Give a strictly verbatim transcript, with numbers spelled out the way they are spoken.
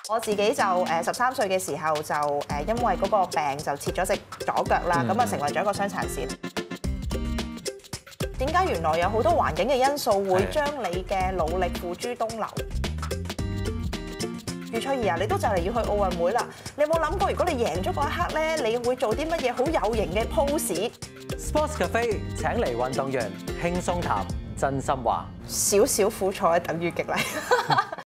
我自己就誒十三歲嘅時候就誒因為嗰個病就切咗隻左腳啦，咁啊成為咗一個傷殘線。點解原來有好多環境嘅因素會將你嘅努力付諸東流？余翠怡啊，你都就嚟要去奧運會啦，你有冇諗過如果你贏咗嗰一刻咧，你會做啲乜嘢好有型嘅 pose？Sports Cafe 請嚟運動員輕鬆談真心話， 少少苦楚等於極勵。